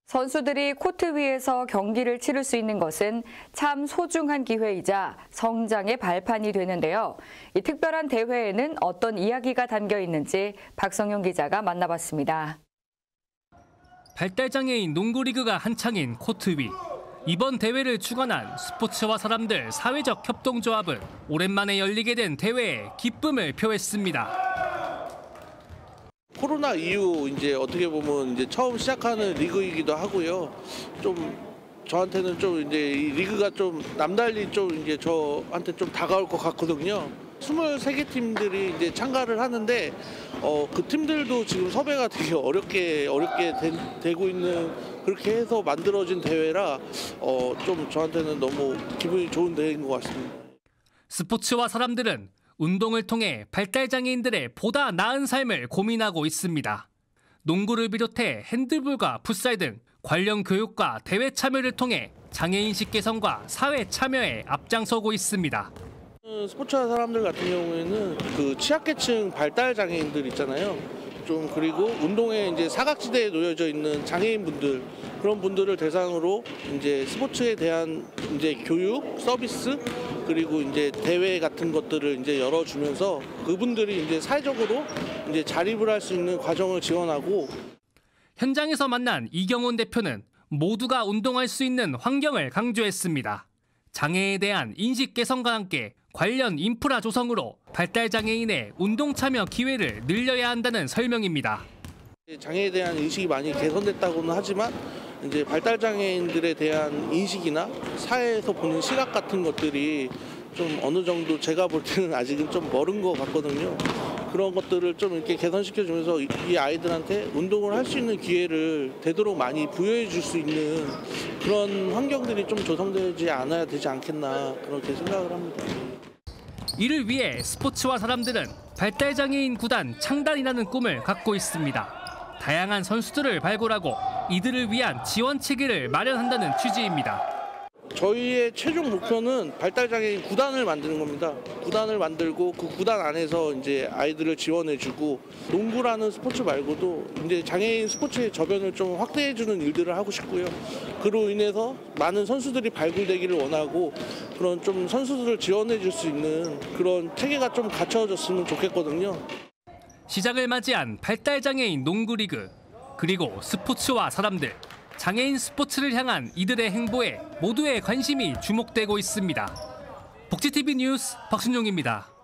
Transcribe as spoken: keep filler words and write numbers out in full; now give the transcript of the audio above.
선수들이 코트 위에서 경기를 치를 수 있는 것은 참 소중한 기회이자 성장의 발판이 되는데요. 이 특별한 대회에는 어떤 이야기가 담겨 있는지 박성용 기자가 만나봤습니다. 발달장애인 농구리그가 한창인 코트 위. 이번 대회를 주관한 스포츠와 사람들 사회적 협동조합은 오랜만에 열리게 된 대회에 기쁨을 표했습니다. 코로나 이후 이제 어떻게 보면 이제 처음 시작하는 리그이기도 하고요. 좀 저한테는 좀 이제 이 리그가 좀 남달리 좀 이제 저한테 좀 다가올 것 같거든요. 스물세 개 팀들이 이제 참가를 하는데 어, 그 팀들도 지금 섭외가 되게 어렵게 어렵게 되, 되고 있는 그렇게 해서 만들어진 대회라 어, 좀 저한테는 너무 기분이 좋은 대회인 것 같습니다. 스포츠와 사람들은 운동을 통해 발달장애인들의 보다 나은 삶을 고민하고 있습니다. 농구를 비롯해 핸드볼과 풋살 등 관련 교육과 대회 참여를 통해 장애인식 개선과 사회 참여에 앞장서고 있습니다. 스포츠화 사람들 같은 경우에는 그 취약계층 발달장애인들 있잖아요. 좀 그리고 운동에 이제 사각지대에 놓여져 있는 장애인분들 그런 분들을 대상으로 이제 스포츠에 대한 이제 교육, 서비스 그리고 이제 대회 같은 것들을 이제 열어주면서 그분들이 이제 사회적으로 이제 자립을 할 수 있는 과정을 지원하고. 현장에서 만난 이경훈 대표는 모두가 운동할 수 있는 환경을 강조했습니다. 장애에 대한 인식 개선과 함께 관련 인프라 조성으로 발달장애인의 운동 참여 기회를 늘려야 한다는 설명입니다. 장애에 대한 인식이 많이 개선됐다고는 하지만 이제 발달장애인들에 대한 인식이나 사회에서 보는 시각 같은 것들이 좀 어느 정도 제가 볼 때는 아직은 좀 멀은 것 같거든요. 그런 것들을 좀 이렇게 개선시켜주면서 이 아이들한테 운동을 할 수 있는 기회를 되도록 많이 부여해 줄 수 있는 그런 환경들이 좀 조성되지 않아야 되지 않겠나 그렇게 생각을 합니다. 이를 위해 스포츠와 사람들은 발달장애인 구단 창단이라는 꿈을 갖고 있습니다. 다양한 선수들을 발굴하고 이들을 위한 지원 체계를 마련한다는 취지입니다. 저희의 최종 목표는 발달장애인 구단을 만드는 겁니다. 구단을 만들고 그 구단 안에서 이제 아이들을 지원해주고 농구라는 스포츠 말고도 이제 장애인 스포츠의 저변을 좀 확대해주는 일들을 하고 싶고요. 그로 인해서 많은 선수들이 발굴되기를 원하고 그런 좀 선수들을 지원해줄 수 있는 그런 체계가 좀 갖춰졌으면 좋겠거든요. 시작을 맞이한 발달장애인 농구리그 그리고 스포츠와 사람들. 장애인 스포츠를 향한 이들의 행보에 모두의 관심이 주목되고 있습니다. 복지티비 뉴스 박순용입니다.